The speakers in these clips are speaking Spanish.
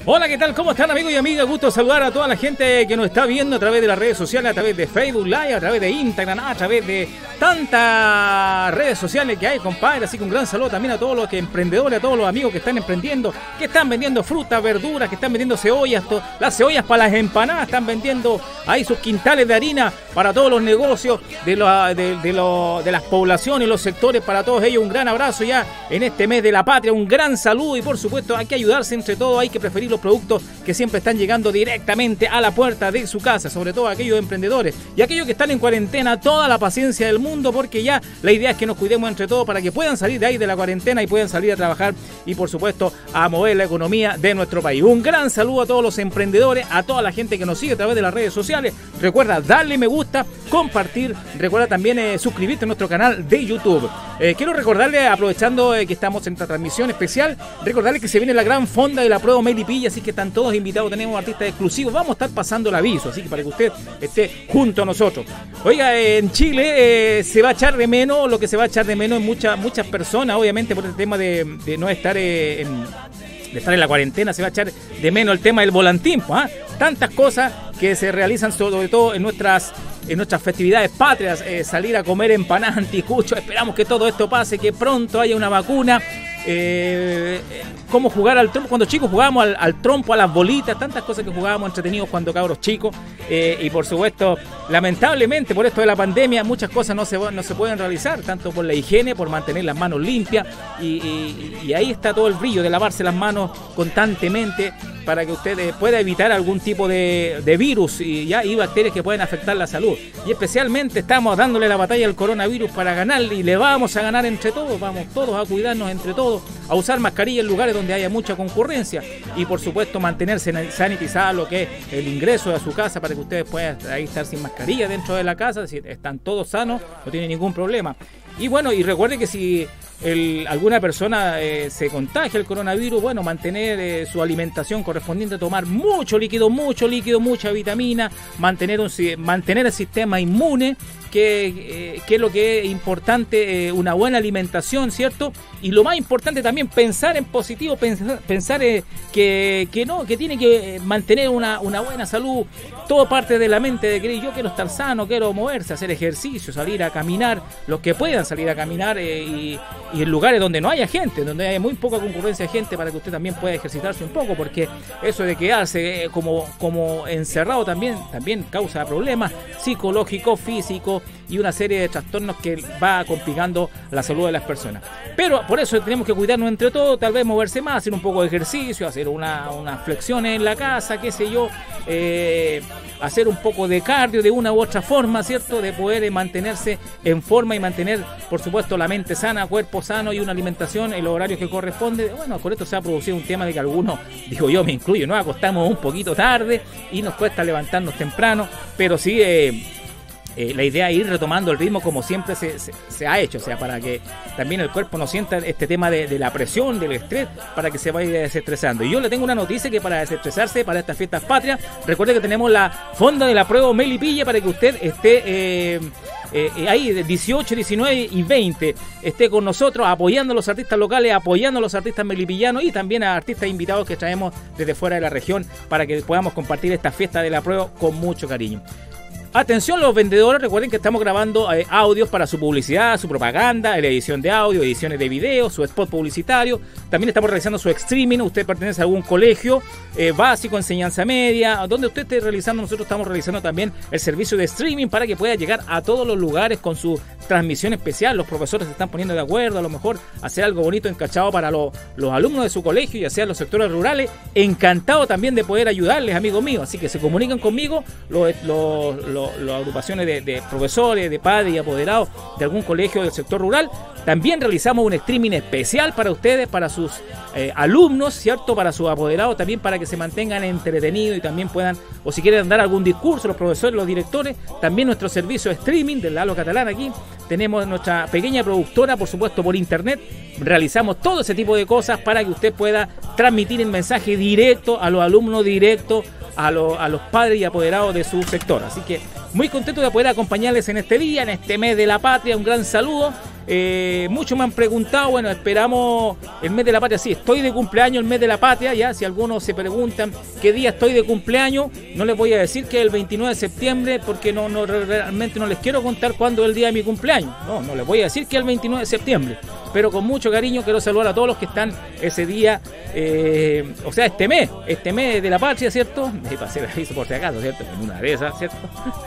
Hola, ¿qué tal? ¿Cómo están, amigos y amigas? Gusto saludar a toda la gente que nos está viendo a través de las redes sociales, a través de Facebook Live, a través de Instagram, a través de tantas redes sociales que hay, compadre. Así que un gran saludo también a todos los emprendedores, a todos los amigos que están emprendiendo, que están vendiendo frutas, verduras, que están vendiendo cebollas, las cebollas para las empanadas, están vendiendo ahí sus quintales de harina para todos los negocios de las poblaciones, los sectores, para todos ellos. Un gran abrazo ya en este mes de la patria, un gran saludo y por supuesto hay que ayudarse entre todos, hay que preferir los productos que siempre están llegando directamente a la puerta de su casa, sobre todo aquellos emprendedores y aquellos que están en cuarentena. Toda la paciencia del mundo, porque ya la idea es que nos cuidemos entre todos para que puedan salir de ahí de la cuarentena y puedan salir a trabajar y por supuesto a mover la economía de nuestro país. Un gran saludo a todos los emprendedores, a toda la gente que nos sigue a través de las redes sociales. Recuerda darle me gusta, compartir, recuerda también suscribirte a nuestro canal de YouTube. Quiero recordarle, aprovechando que estamos en esta transmisión especial, recordarle que se viene la gran fonda de la prueba Melipilla, así que están todos invitados, tenemos artistas exclusivos, vamos a estar pasando el aviso, así que para que usted esté junto a nosotros. Oiga, en Chile se va a echar de menos, lo que se va a echar de menos en muchas personas, obviamente por el tema de no estar de estar en la cuarentena, se va a echar de menos el tema del volantín, tantas cosas que se realizan sobre todo en nuestras festividades patrias, salir a comer empanadas, anticuchos. Esperamos que todo esto pase, que pronto haya una vacuna. Cómo jugar al trompo, cuando chicos jugábamos al trompo, a las bolitas, tantas cosas que jugábamos entretenidos cuando cabros chicos, y por supuesto, lamentablemente por esto de la pandemia muchas cosas no se pueden realizar, tanto por la higiene, por mantener las manos limpias, y ahí está todo el brillo de lavarse las manos constantemente para que usted pueda evitar algún tipo de virus y bacterias que pueden afectar la salud. Y especialmente estamos dándole la batalla al coronavirus para ganarle, y le vamos a ganar entre todos, vamos todos a cuidarnos entre todos, a usar mascarilla en lugares donde haya mucha concurrencia y por supuesto mantenerse sanitizada lo que es el ingreso a su casa, para que ustedes puedan ahí estar sin mascarilla dentro de la casa, si están todos sanos, no tienen ningún problema. Y bueno, y recuerde que si alguna persona se contagia el coronavirus, bueno, mantener su alimentación correspondiente, tomar mucho líquido, mucha vitamina, mantener el sistema inmune, que es lo que es importante, una buena alimentación, ¿cierto? Y lo más importante también, pensar en positivo, pensar que tiene que mantener una buena salud. Todo parte de la mente, de que yo quiero estar sano, quiero moverse, hacer ejercicio, salir a caminar, los que puedan salir a caminar, y en lugares donde no haya gente, donde haya muy poca concurrencia de gente, para que usted también pueda ejercitarse un poco, porque eso de quedarse como encerrado también causa problemas psicológicos, físicos y una serie de trastornos que va complicando la salud de las personas. Pero por eso tenemos que cuidarnos entre todos, tal vez moverse más, hacer un poco de ejercicio, hacer unas flexiones en la casa, qué sé yo, hacer un poco de cardio de una u otra forma, ¿cierto? De poder mantenerse en forma y mantener, por supuesto, la mente sana, cuerpo sano y una alimentación en los horarios que corresponde. Bueno, con esto se ha producido un tema de que algunos, digo yo, me incluyo, nos acostamos un poquito tarde y nos cuesta levantarnos temprano, pero sí... la idea es ir retomando el ritmo como siempre se ha hecho, o sea, para que también el cuerpo no sienta este tema de la presión, del estrés, para que se vaya desestresando. Y yo le tengo una noticia, que para desestresarse para estas fiestas patrias, recuerde que tenemos la fonda de la prueba Melipilla, para que usted esté ahí 18, 19 y 20 esté con nosotros apoyando a los artistas locales, apoyando a los artistas melipillanos y también a artistas invitados que traemos desde fuera de la región, para que podamos compartir esta fiesta de la prueba con mucho cariño. Atención los vendedores, recuerden que estamos grabando audios para su publicidad, su propaganda, la edición de audio, ediciones de video, su spot publicitario. También estamos realizando su streaming. Usted pertenece a algún colegio básico, enseñanza media, donde usted esté realizando, nosotros estamos realizando también el servicio de streaming para que pueda llegar a todos los lugares con su transmisión especial. Los profesores se están poniendo de acuerdo, a lo mejor hacer algo bonito, encachado para los alumnos de su colegio, ya sea los sectores rurales. Encantado también de poder ayudarles, amigos míos. Así que se comunican conmigo las agrupaciones de profesores, de padres y apoderados de algún colegio del sector rural. También realizamos un streaming especial para ustedes, para sus alumnos, ¿cierto? Para sus apoderados, también para que se mantengan entretenidos y también puedan, o si quieren dar algún discurso, los profesores, los directores. También nuestro servicio de streaming del Halo Catalán aquí. Tenemos nuestra pequeña productora, por supuesto, por internet. Realizamos todo ese tipo de cosas para que usted pueda transmitir el mensaje directo a los alumnos, directo a los padres y apoderados de su sector. Así que muy contento de poder acompañarles en este día, en este mes de la patria. Un gran saludo. Muchos me han preguntado, bueno, esperamos el mes de la patria. Sí, estoy de cumpleaños el mes de la patria, ya, si algunos se preguntan qué día estoy de cumpleaños, no les voy a decir que es el 29 de septiembre, porque realmente no les quiero contar cuándo es el día de mi cumpleaños. No les voy a decir que es el 29 de septiembre, pero con mucho cariño quiero saludar a todos los que están ese día, o sea, este mes de la patria, ¿cierto? Para hacer aviso por si acaso, ¿cierto? En una de esas, ¿cierto?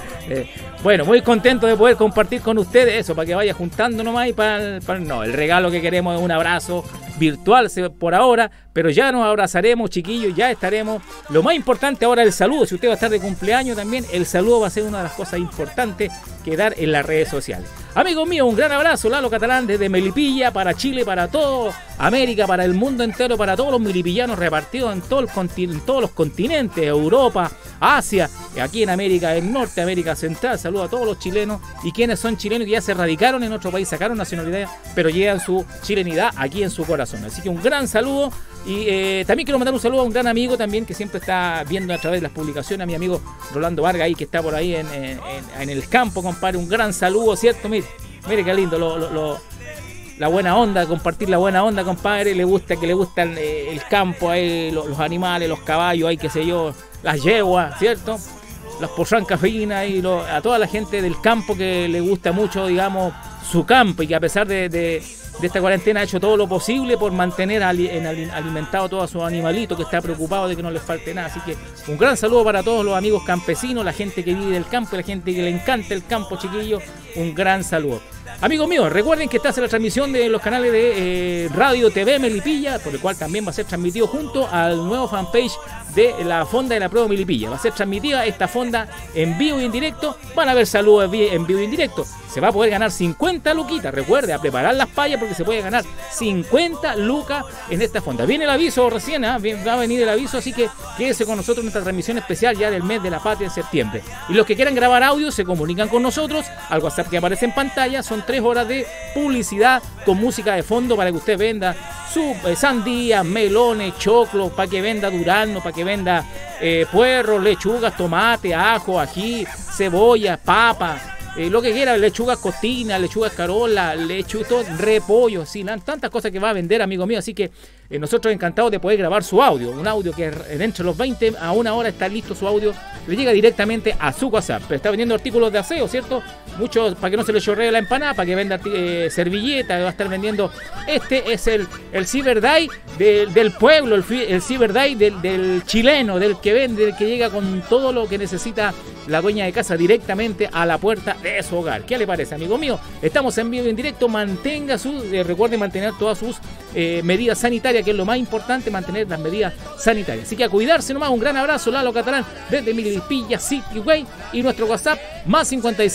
Bueno, muy contento de poder compartir con ustedes eso, para que vaya juntando nomás y no, el regalo que queremos es un abrazo virtual por ahora, pero ya nos abrazaremos, chiquillos, ya estaremos. Lo más importante ahora es el saludo. Si usted va a estar de cumpleaños también, el saludo va a ser una de las cosas importantes que dar en las redes sociales. Amigos míos, un gran abrazo, Lalo Catalán desde Melipilla, para Chile, para toda América, para el mundo entero, para todos los melipillanos repartidos en todos los continentes, Europa, Asia, aquí en América del Norte, América Central. Saludo a todos los chilenos y quienes son chilenos que ya se radicaron en otro país, sacaron nacionalidad, pero llevan su chilenidad aquí en su corazón. Así que un gran saludo. Y también quiero mandar un saludo a un gran amigo también que siempre está viendo a través de las publicaciones, a mi amigo Rolando Vargas, ahí que está por ahí en el campo, compadre. Un gran saludo, ¿cierto? Mire qué lindo la buena onda, compartir la buena onda, compadre. Le gusta el campo, ahí, los animales, los caballos, ahí, qué sé yo, las yeguas, ¿cierto? Las porrancas finas y a toda la gente del campo que le gusta mucho, digamos, su campo, y que a pesar de esta cuarentena ha hecho todo lo posible por mantener alimentado a todos sus animalitos, que está preocupado de que no les falte nada. Así que un gran saludo para todos los amigos campesinos, la gente que vive del campo, la gente que le encanta el campo, chiquillos. Un gran saludo. Amigos míos, recuerden que estás en la transmisión de los canales de Radio TV Melipilla, por el cual también va a ser transmitido junto al nuevo fanpage de la Fonda de la Prueba Melipilla. Va a ser transmitida esta fonda en vivo y en directo. Van a haber saludos en vivo y en directo. Se va a poder ganar 50 luquitas. Recuerde, a preparar las payas porque se puede ganar 50 lucas en esta fonda. Viene el aviso recién, va a venir el aviso, así que quédese con nosotros en nuestra transmisión especial ya del mes de la patria en septiembre. Y los que quieran grabar audio se comunican con nosotros al WhatsApp que aparece en pantalla. Son 3 horas de publicidad con música de fondo para que usted venda su sandía, melones, choclo, para que venda durazno, para que venda puerros, lechugas, tomate, ajo, ají, cebolla, papa, lo que quiera, lechugas costinas, lechugas carola, repollo, sí, tantas cosas que va a vender, amigo mío. Así que nosotros encantados de poder grabar su audio, un audio que entre los 20 a 1 hora está listo su audio, le llega directamente a su WhatsApp. Pero está vendiendo artículos de aseo, ¿cierto? Muchos, para que no se le chorree la empanada, para que venda servilletas, va a estar vendiendo. Este es el Cyber Day del pueblo, el Cyber Day del chileno, del que vende, del que llega con todo lo que necesita la dueña de casa directamente a la puerta de su hogar. ¿Qué le parece, amigo mío? Estamos en vivo y en directo. Recuerden mantener todas sus medidas sanitarias, que es lo más importante, mantener las medidas sanitarias. Así que a cuidarse nomás. Un gran abrazo, Lalo Catalán desde Melipilla, Cityway, y nuestro WhatsApp más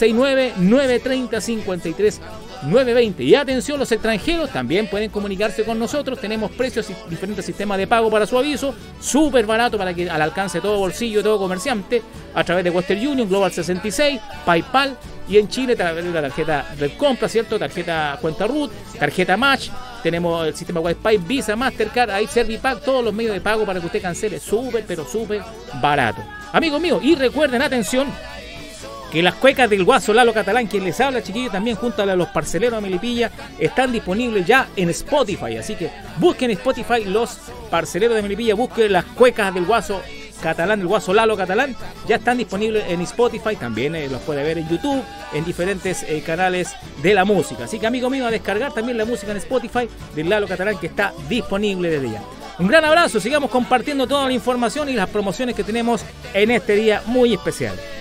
569-930-53-920. Y atención, los extranjeros también pueden comunicarse con nosotros. Tenemos precios y diferentes sistemas de pago para su aviso, súper barato, para que al alcance de todo bolsillo, todo comerciante, a través de Western Union, Global 66, PayPal, y en Chile la tarjeta Red Compra, ¿cierto? Tarjeta Cuenta Root, tarjeta Match. Tenemos el sistema Wi-Fi, Visa, Mastercard, ahí Servipack, todos los medios de pago para que usted cancele, súper, pero súper barato. Amigos míos, y recuerden, atención, que las cuecas del Guaso Lalo Catalán, quien les habla, chiquillos, también junto a los parceleros de Melipilla, están disponibles ya en Spotify. Así que busquen en Spotify los parceleros de Melipilla, busquen las cuecas del Guaso Catalán, del Guaso Lalo Catalán, ya están disponibles en Spotify. También los puede ver en YouTube, en diferentes canales de la música. Así que, amigo mío, a descargar también la música en Spotify del Lalo Catalán, que está disponible desde ya. Un gran abrazo, sigamos compartiendo toda la información y las promociones que tenemos en este día muy especial.